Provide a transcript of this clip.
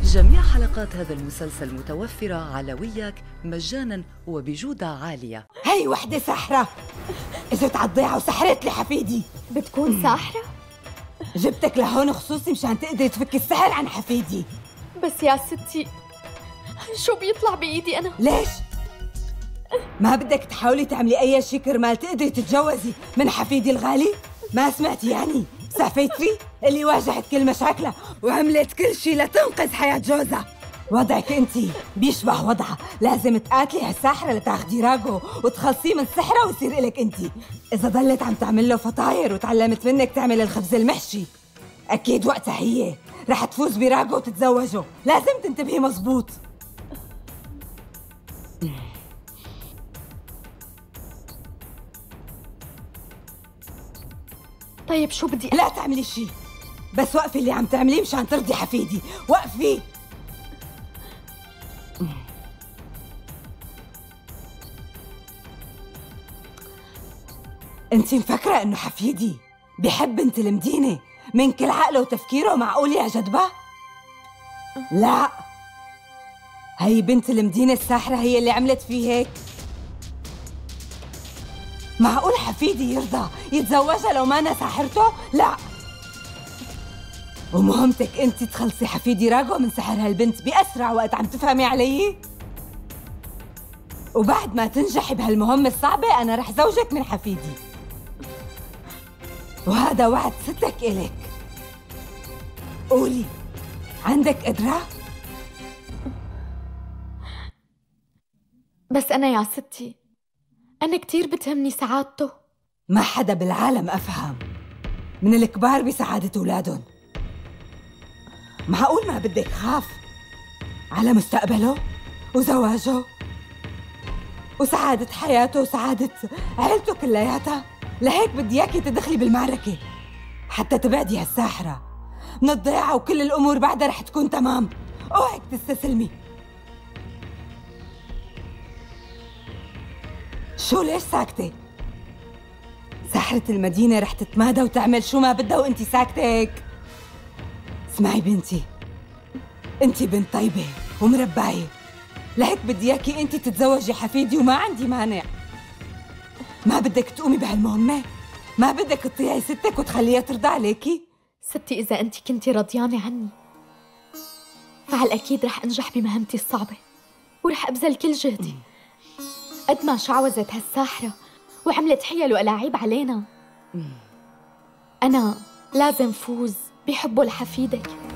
جميع حلقات هذا المسلسل متوفرة على وياك مجانا وبجودة عالية. هي وحدة ساحرة اجت عالضيعة وسحرت لي حفيدي. بتكون ساحرة؟ جبتك لهون خصوصي مشان تقدري تفكي السحر عن حفيدي. بس يا ستي شو بيطلع بإيدي أنا؟ ليش؟ ما بدك تحاولي تعملي أي شي كرمال تقدري تتجوزي من حفيدي الغالي؟ ما سمعتي يعني؟ سافيتري اللي واجهت كل مشاكلها وعملت كل شي لتنقذ حياة جوزها. وضعك انتي بيشبه وضعها، لازم تقاتلي هالساحرة لتاخدي راجو وتخلصيه من سحرها ويصير إلك انتي. إذا ضلت عم تعمل له فطاير وتعلمت منك تعمل الخبز المحشي أكيد وقتها هي رح تفوز براجو وتتزوجه. لازم تنتبهي مزبوط. طيب شو بدي لا تعملي شي، بس وقفي اللي عم تعمليه مشان ترضي حفيدي. وقفي. انتي مفكرة انه حفيدي بحب بنت المدينة من كل عقله وتفكيره؟ معقول يا جدبة؟ لا، هي بنت المدينة الساحرة هي اللي عملت فيه هيك. معقول حفيدي يرضى يتزوجها لو ما أنا ساحرته؟ لا. ومهمتك انت تخلصي حفيدي راجو من سحر هالبنت بأسرع وقت. عم تفهمي علي؟ وبعد ما تنجحي بهالمهمة الصعبة أنا رح زوجك من حفيدي، وهذا وعد ستك إلك. قولي، عندك قدرة؟ بس أنا يا ستي أنا كتير بتهمني سعادته. ما حدا بالعالم أفهم من الكبار بسعادة أولادهم. معقول ما بدك خاف على مستقبله وزواجه وسعادة حياته وسعادة عيلته كلياتها؟ لهيك بدي اياكي تدخلي بالمعركة حتى تبعدي هالساحرة من الضيعة، وكل الأمور بعدها رح تكون تمام. اوعك تستسلمي. شو ليش ساكتة؟ ساحرة المدينة رح تتمادى وتعمل شو ما بدها وانتي ساكتة هيك. اسمعي بنتي، انتي بنت طيبة ومرباية، لهيك بدي اياكي انتي تتزوجي حفيدي وما عندي مانع. ما بدك تقومي بهالمهمة؟ ما بدك تطيعي ستك وتخليها ترضى عليكي؟ ستي إذا أنت كنتي رضيانة عني فعلى الأكيد رح أنجح بمهمتي الصعبة ورح أبذل كل جهدي. قد ما شعوذت هالساحرة وعملت حيل وألاعيب علينا، أنا لازم فوز بحبه لحفيدك.